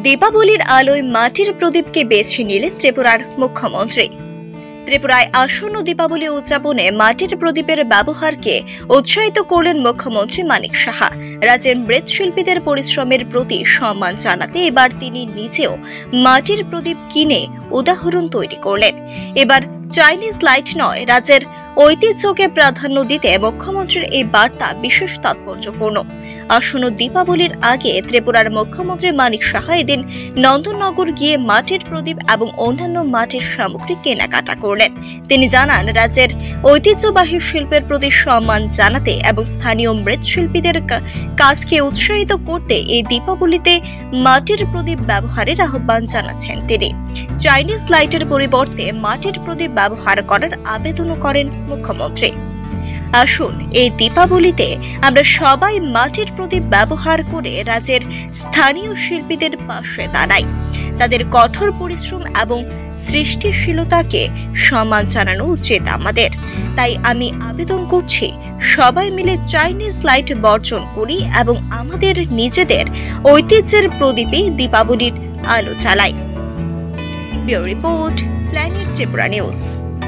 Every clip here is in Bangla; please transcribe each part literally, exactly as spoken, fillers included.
দীপাবলির আলোয় মাটির প্রদীপকে বেছে নিলেন ত্রিপুরার মুখ্যমন্ত্রী। ত্রিপুরায় আসন্ন দীপাবলি উদযাপনে মাটির প্রদীপের ব্যবহারকে উৎসাহিত করলেন মুখ্যমন্ত্রী মানিক সাহা। রাজ্যের মৃৎশিল্পীদের পরিশ্রমের প্রতি সম্মান জানাতে এবার তিনি নিজেও মাটির প্রদীপ কিনে উদাহরণ তৈরি করলেন। এবার চাইনিজ লাইট নয়, রাজ্যের ঐতিহ্যকে প্রাধান্য দিতে মুখ্যমন্ত্রীর এই বার্তা বিশেষ তাৎপর্যপূর্ণ। আসন্ন দীপাবলির আগে ত্রিপুরার মুখ্যমন্ত্রী মানিক সাহা এদিন নন্দননগর গিয়ে মাটির প্রদীপ এবং অন্যান্য মাটির সামগ্রী কেনাকাটা করলেন। তিনি জানান, রাজ্যের ঐতিহ্যবাহী শিল্পের প্রতি সম্মান জানাতে এবং স্থানীয় মৃৎশিল্পীদের কাজকে উৎসাহিত করতে এই দীপাবলিতে মাটির প্রদীপ ব্যবহারের আহ্বান জানাচ্ছেন তিনি। চাইনিজ লাইটের পরিবর্তে মাটির প্রদীপ ব্যবহার করার আবেদনও করেন মুখ্যমন্ত্রী। আসুন এই দীপাবলিতে আমরা সবাই মাটির প্রদীপ ব্যবহার করে রাজ্যের স্থানীয় শিল্পীদের পাশে দাঁড়াই। তাদের কঠোর পরিশ্রম এবং সৃষ্টিশীলতাকে সম্মান জানানো উচিত আমাদের। তাই আমি আবেদন করছি, সবাই মিলে চাইনিজ লাইট বর্জন করি এবং আমাদের নিজেদের ঐতিহ্যের প্রদীপে দীপাবলির আলো জ্বালাই। Bureau report, planet Tripura news.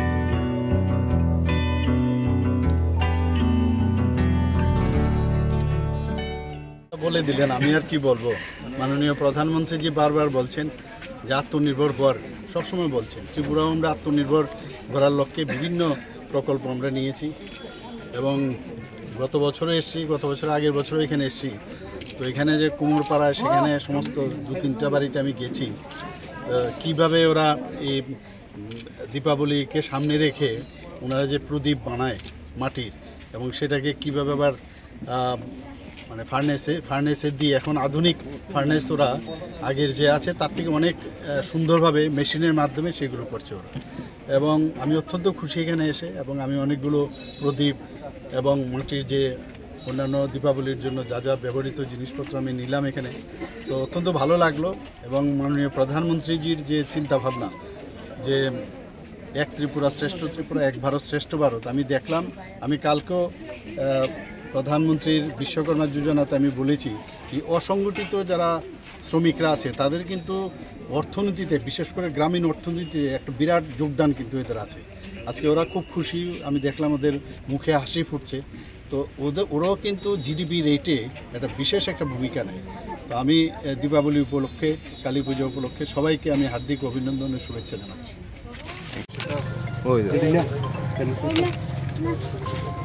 বলে দিলেন, আমি আর কি বলবো। মাননীয় প্রধানমন্ত্রীজি বারবার বলছেন যে আত্মনির্ভর হওয়ার, সবসময় বলছেন। ত্রিপুরাও আমরা আত্মনির্ভর করার লক্ষ্যে বিভিন্ন প্রকল্প আমরা নিয়েছি এবং গত বছরও এসেছি, গত বছর আগের বছরও এখানে এসেছি। তো এখানে যে কুমোরপাড়ায়, সেখানে সমস্ত দু তিনটা বাড়িতে আমি গেছি, কিভাবে ওরা এই দীপাবলিকে সামনে রেখে ওনারা যে প্রদীপ বানায় মাটির, এবং সেটাকে কীভাবে আবার মানে ফার্নেসে ফার্নেসে দিয়ে, এখন আধুনিক ফার্নেস ওরা আগের যে আছে তার থেকে অনেক সুন্দরভাবে মেশিনের মাধ্যমে সেগুলো করছে ওরা। এবং আমি অত্যন্ত খুশি এখানে এসে, এবং আমি অনেকগুলো প্রদীপ এবং মাটির যে অন্যান্য দীপাবলির জন্য যা যা ব্যবহৃত জিনিসপত্র আমি নিলাম এখানে। তো অত্যন্ত ভালো লাগলো। এবং মাননীয় প্রধানমন্ত্রীজির যে চিন্তাভাবনা যে এক ত্রিপুরা শ্রেষ্ঠ ত্রিপুরা, এক ভারত শ্রেষ্ঠ ভারত, আমি দেখলাম। আমি কালকেও প্রধানমন্ত্রীর বিশ্বকর্মা যোজনাতে আমি বলেছি যে অসংগঠিত যারা শ্রমিকরা আছে তাদের কিন্তু অর্থনীতিতে, বিশেষ করে গ্রামীণ অর্থনীতিতে একটা বিরাট যোগদান কিন্তু এদের আছে। আজকে ওরা খুব খুশি, আমি দেখলাম ওদের মুখে হাসি ফুটছে। তো ওদের ওরাও কিন্তু জিডিপি রেটে একটা বিশেষ একটা ভূমিকা নেয়। তো আমি দীপাবলি উপলক্ষে, কালী পুজো উপলক্ষে সবাইকে আমি হার্দিক অভিনন্দনের শুভেচ্ছা জানাচ্ছি।